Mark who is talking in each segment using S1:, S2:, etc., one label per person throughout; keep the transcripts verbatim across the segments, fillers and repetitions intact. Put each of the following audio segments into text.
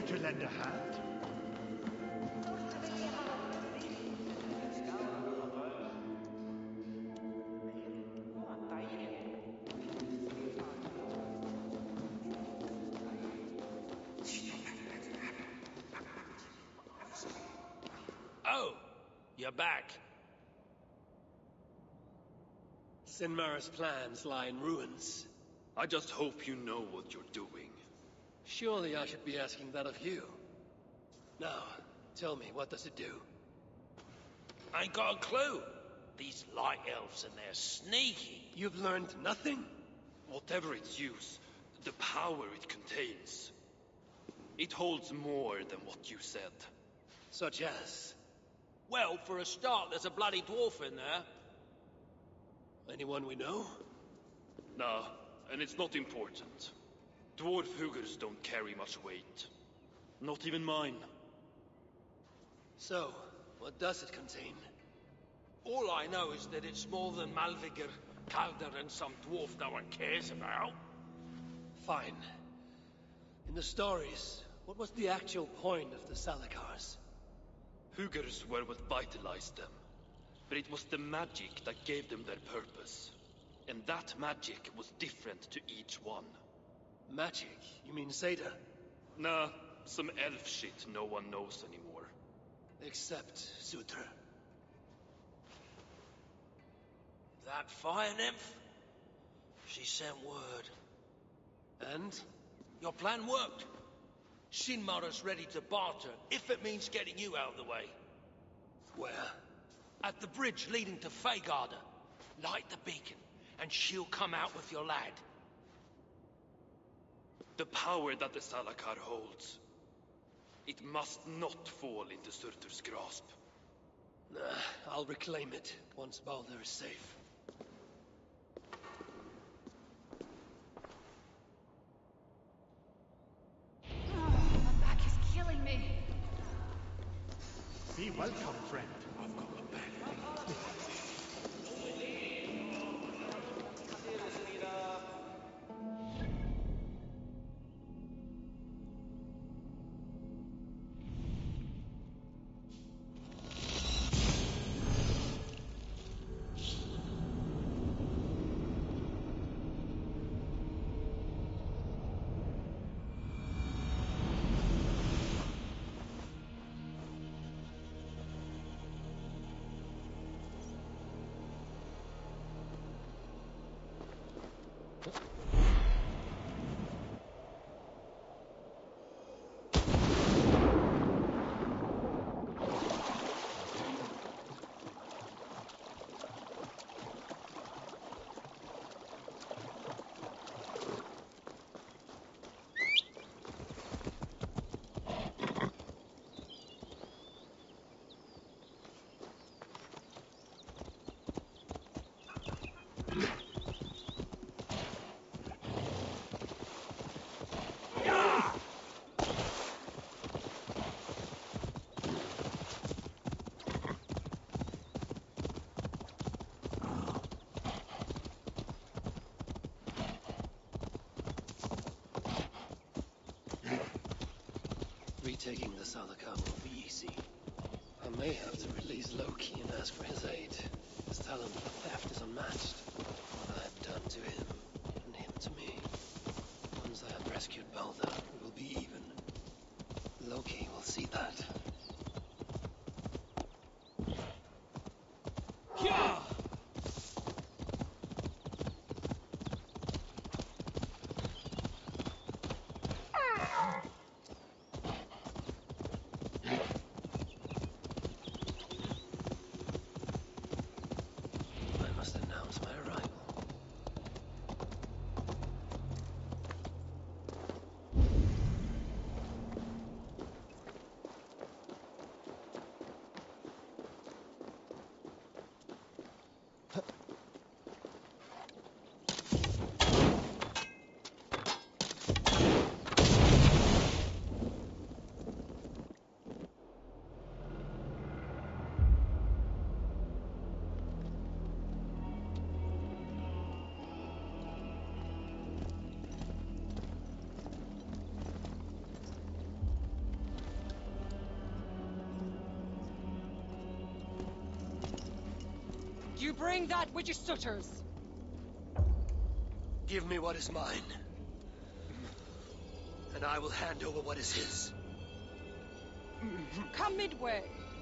S1: to lend a hand?
S2: Oh, you're back.
S3: Sinmar's plans lie in ruins.
S4: I just hope you know what you're doing.
S3: Surely I should be asking that of you. Now, tell me, what does it do?
S2: I ain't got a clue. These light elves and they're sneaky.
S3: You've learned nothing?
S4: Whatever its use, the power it contains, it holds more than what you said.
S3: Such as?
S2: Well, for a start, there's a bloody dwarf in there.
S3: Anyone we know?
S4: Nah, and it's not important. Dwarf Hugers don't carry much weight. Not even mine.
S3: So, what does it contain?
S2: All I know is that it's more than Malvigr, Calder, and some dwarf no one cares about.
S3: Fine. In the stories, what was the actual point of the Salakars?
S4: Hugers were what vitalized them. But it was the magic that gave them their purpose. And that magic was different to each one.
S3: Magic? You mean Zeta?
S4: Nah, some elf shit no one knows anymore.
S3: Except Sutra.
S2: That fire nymph? She sent word.
S3: And?
S2: Your plan worked. Sinmar's ready to barter, if it means getting you out of the way.
S3: Where?
S2: At the bridge leading to Feygarda. Light the beacon, and she'll come out with your lad.
S4: The power that the Salakar holds, it must not fall into Surtur's grasp.
S3: Nah, I'll reclaim it once Baldur is safe.
S5: My back is killing me.
S1: Be welcome, friend.
S4: I've got a bad
S3: Retaking the Salakar won't be easy. I may have to release Loki and ask for his aid. His talent for theft is unmatched. What I have done to him, and him to me. Once I have rescued Baldur, we will be even. Loki will see that.
S6: Bring that which is Sutter's.
S3: Give me what is mine, and I will hand over what is his.
S6: Come midway.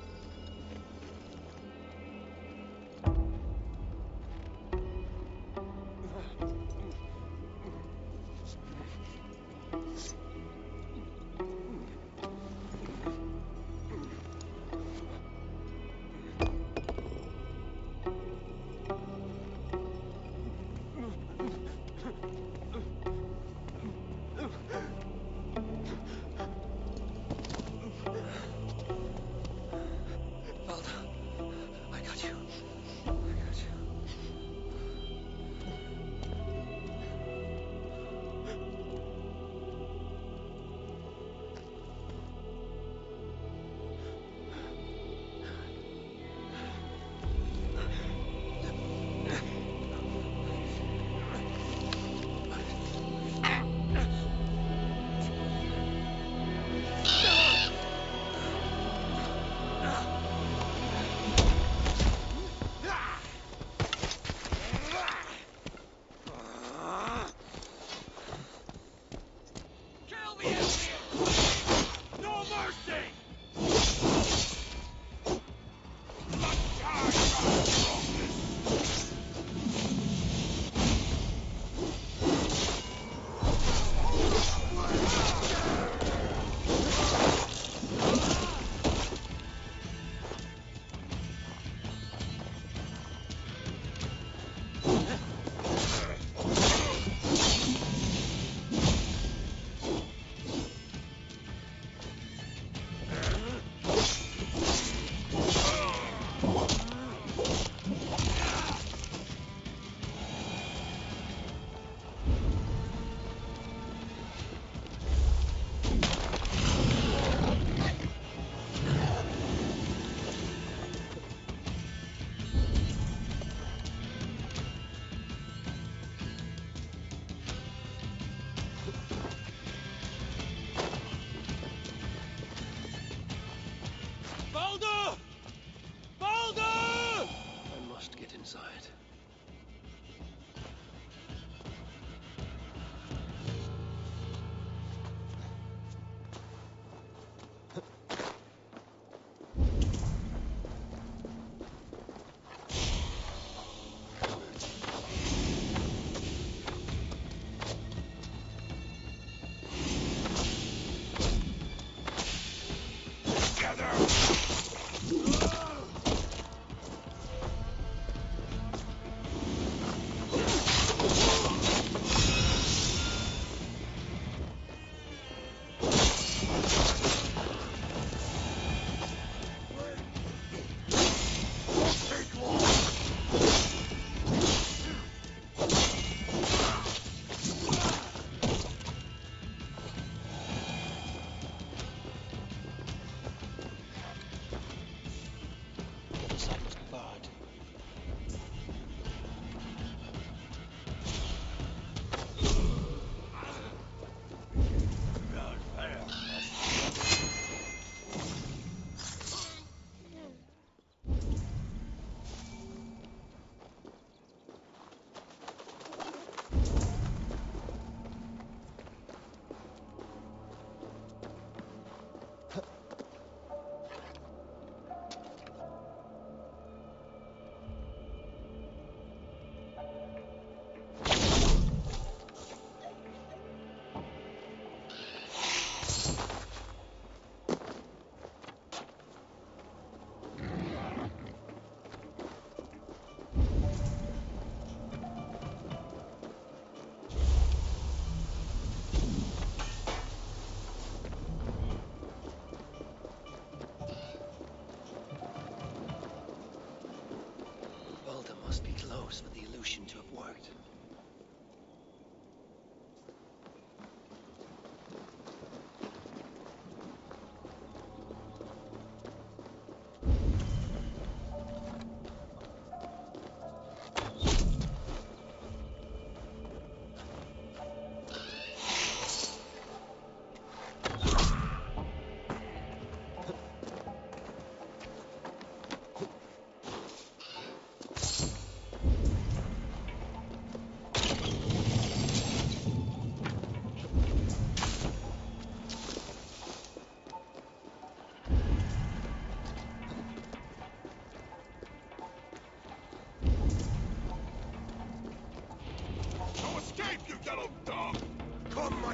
S3: Must be close for the illusion to have worked.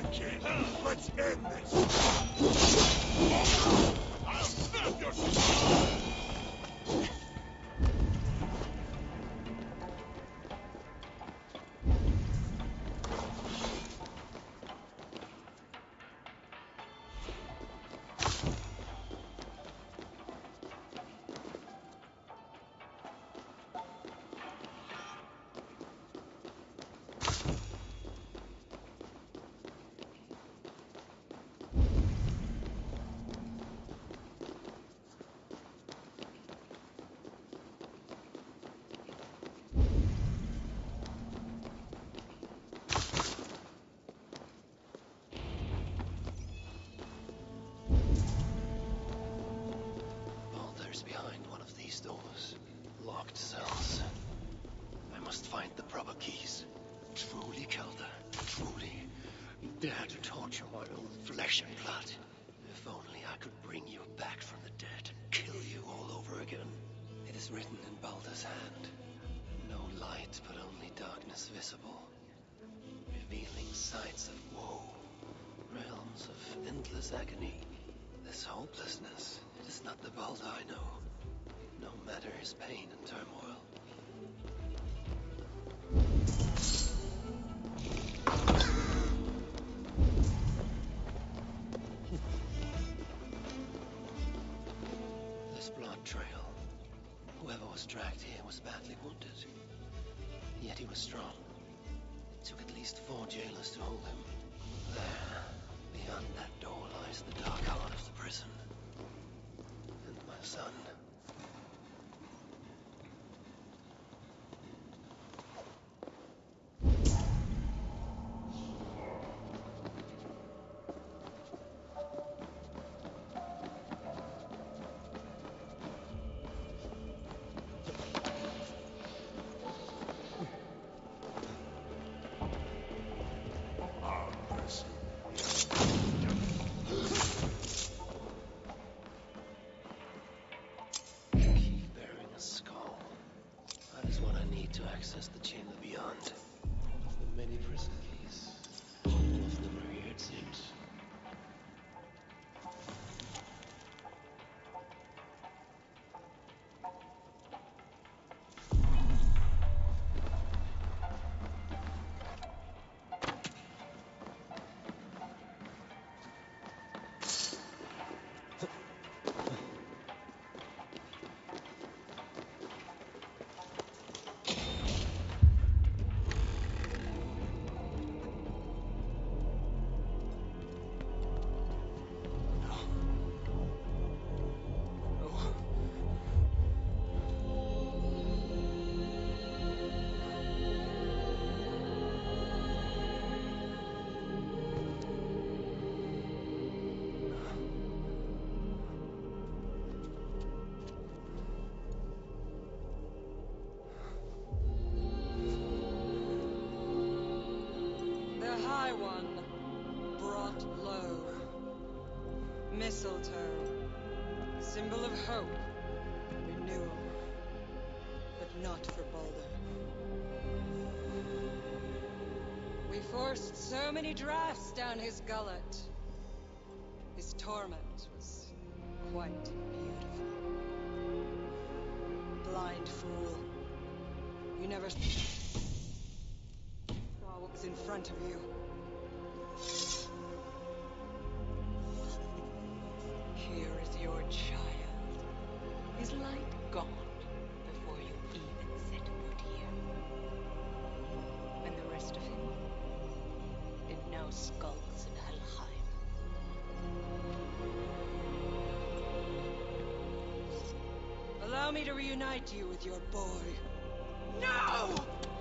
S6: kid. Let's end this. I'll snap your...
S3: Baldur's behind one of these doors. Locked cells. I must find the proper keys. Truly, Kelda, truly. You dare to torture my own flesh and blood. If only I could bring you back from the dead and kill you all over again. It is written in Baldur's hand. No light, but only darkness visible. Revealing sights of woe. Realms of endless agony. This hopelessness, it is not the Baldur I know. No matter his pain and turmoil. This blood trail. Whoever was dragged here was badly wounded. Yet he was strong. It took at least four jailers to hold him. There, beyond that door lies the dark heart of the prison. And my son.
S6: Ah, mercy.
S3: Key bearing a skull. That is what I need to access the chamber beyond. The many prison keys. All of them are here, it seems.
S7: The High One, brought low. Mistletoe, a symbol of hope, renewal, but not for Baldur. We forced so many drafts down his gullet. His torment was quite beautiful. Blind fool. You never saw what was in front of you.
S8: Here is your child. His light gone before you even set foot here. And the rest of him, it now skulks in Helheim.
S7: Allow me to reunite you with your boy. No!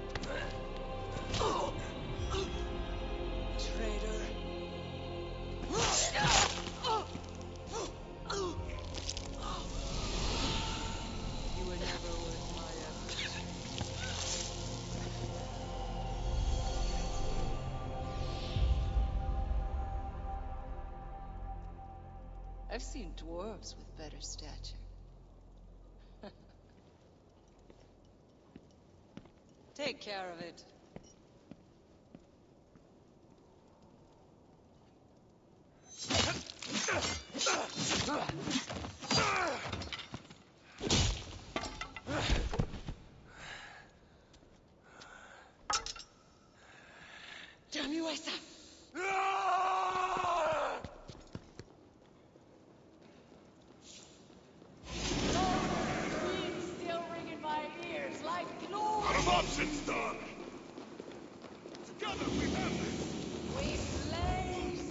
S7: Traitor. You were never worth my effort.
S8: I've seen dwarves with better stature.
S7: Take care of it.
S5: Screams still ring in my ears like glory.
S6: Out of options, Doc! Together we have this!
S5: We blaze.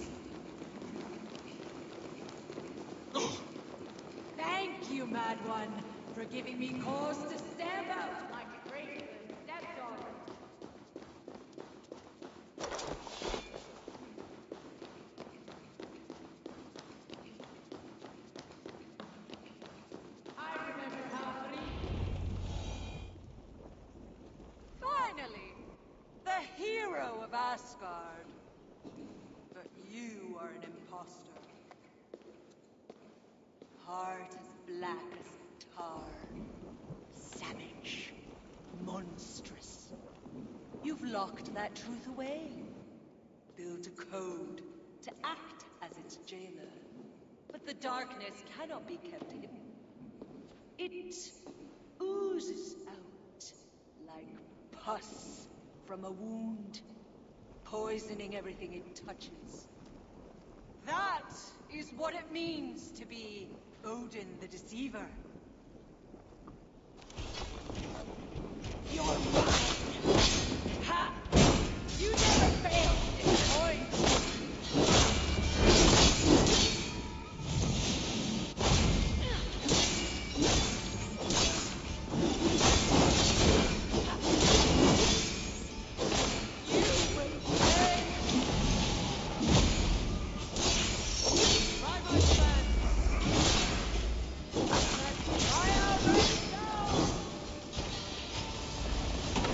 S5: Thank you, Mad One, for giving me cause to stand out like a great stepdaughter. I remember how three.
S7: Finally, the hero of Asgard. But you are an imposter. Heart as black as tar. Savage. Monstrous. You've locked that truth away. Built a code to act as its jailer. But the darkness cannot be kept hidden. It oozes out like pus from a wound, poisoning everything it touches. That is what it means to be Odin the Deceiver. You're mine! Ha! You never fail to disappoint! You will pay! Try my plan! Let's try out right now!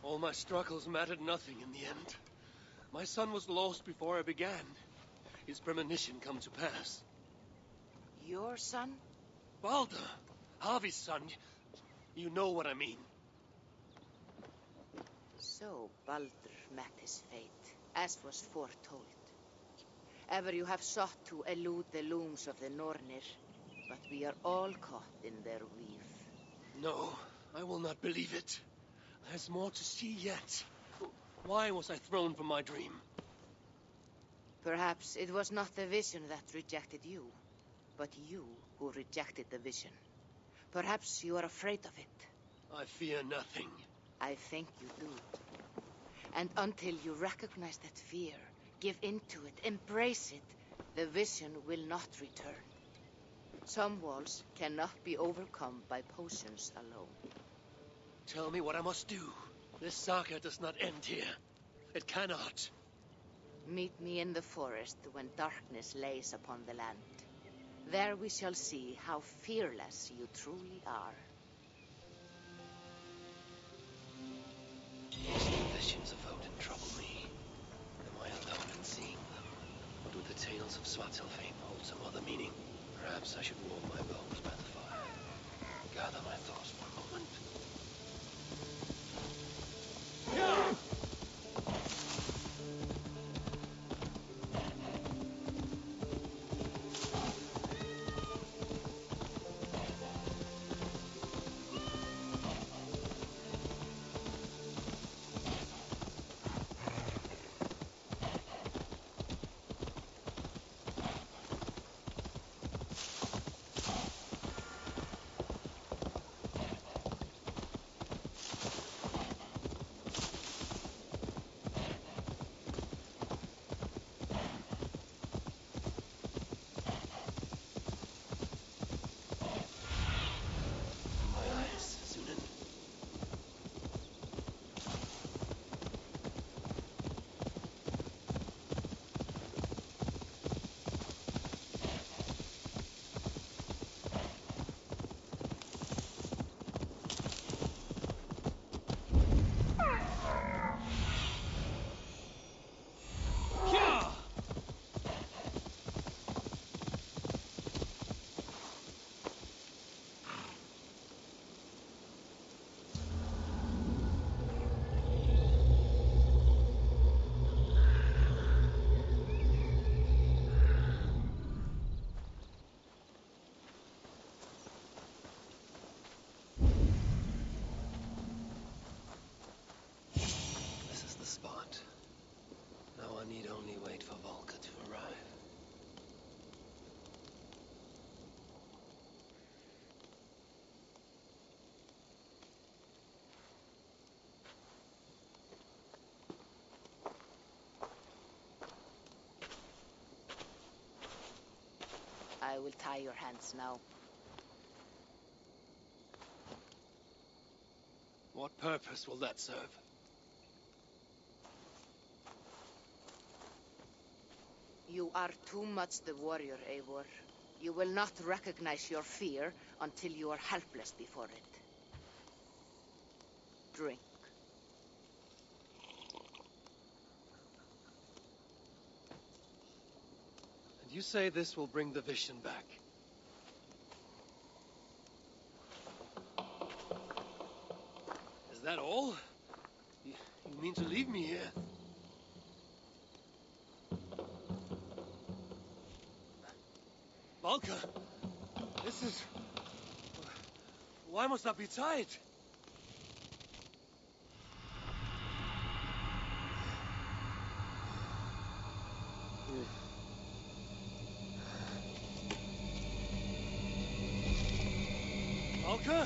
S3: All my struggles mattered nothing in the end. My son was lost before I began. His premonition come to pass.
S9: Your son?
S3: Balder! Harvey's son. You know what I mean.
S9: So Balder met his fate, as was foretold. Ever you have sought to elude the looms of the Nornir, but we are all caught in their weave.
S3: No, I will not believe it. There's more to see yet. Why was I thrown from my dream?
S9: Perhaps it was not the vision that rejected you, but you who rejected the vision. Perhaps you are afraid of it.
S3: I fear nothing.
S9: I think you do. And until you recognize that fear, give in to it, embrace it, the vision will not return. Some walls cannot be overcome by potions alone.
S3: Tell me what I must do. This saga does not end here. It cannot.
S9: Meet me in the forest when darkness lays upon the land. There we shall see how fearless you truly are.
S3: These visions of Odin trouble me. Am I alone in seeing them? Or do the tales of Svartalfheim hold some other meaning? Perhaps I should warm my bones by the fire. Gather my thoughts for a moment. Need only wait for Volker to arrive.
S9: I will tie your hands now.
S3: What purpose will that serve?
S9: You are too much the warrior, Eivor. You will not recognize your fear until you are helpless before it. Drink.
S3: And you say this will bring the vision back? Is that all? You, you mean to leave me here? Valka! This is... Why must I be tied? Valka?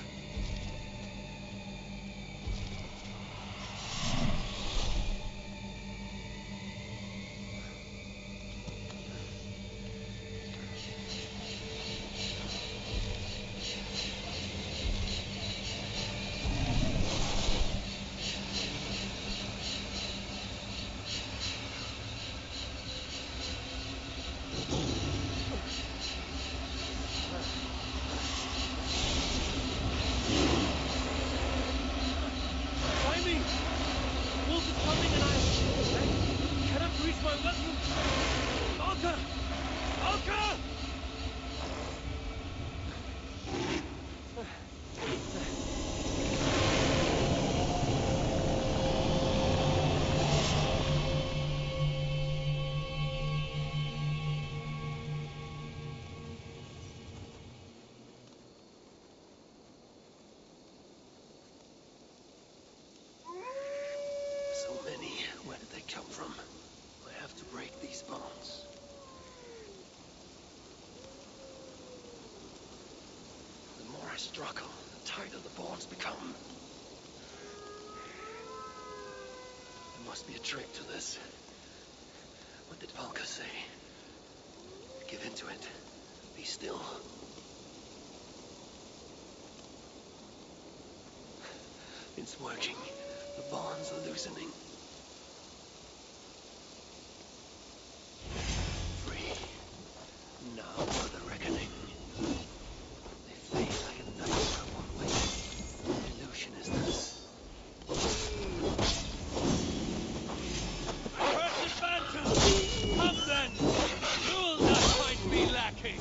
S3: struggle, the tighter the bonds become. There must be a trick to this. What did Valka say? Give into it. Be still. It's working. The bonds are loosening. Free. Now for the reckoning. They fade like a dice cup on weight. Illusion is this.
S2: Precious Phantom! Come then! You will not find me lacking!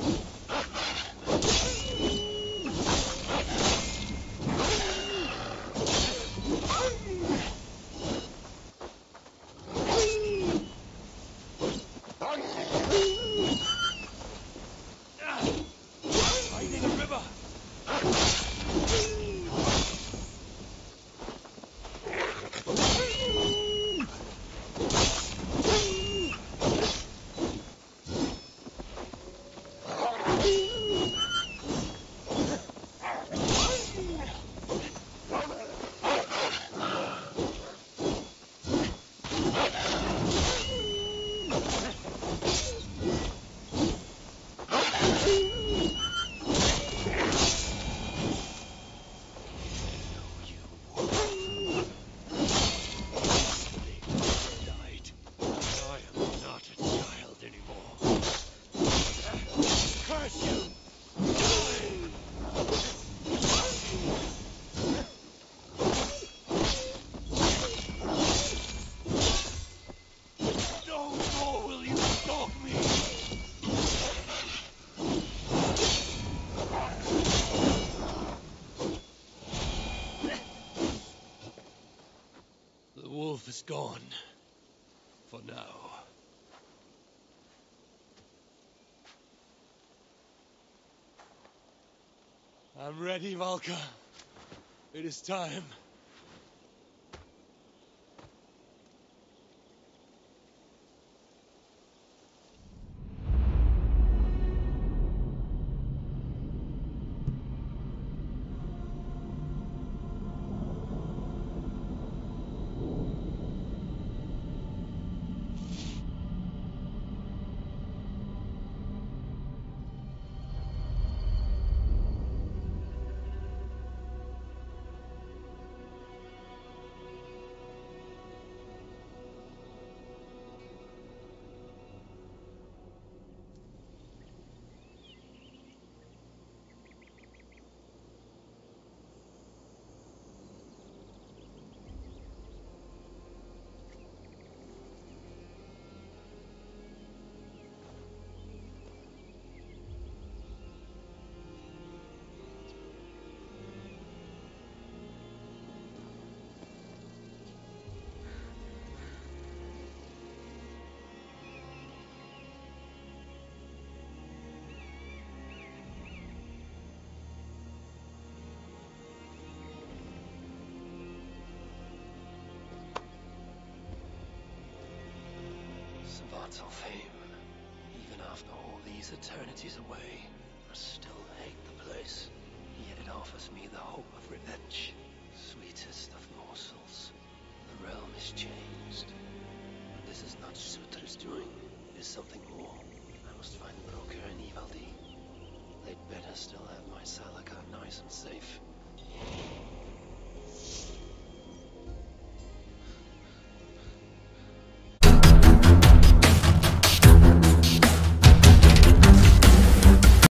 S2: Is gone. For now. I'm ready, Valka. It is time.
S3: Savants of fame, even after all these eternities away, I still hate the place. Yet it offers me the hope of revenge. Sweetest of morsels. The realm is changed. But this is not Sutra's doing. It is something more. I must find Broker and Ivaldi. They'd better still have my Salaka nice and safe.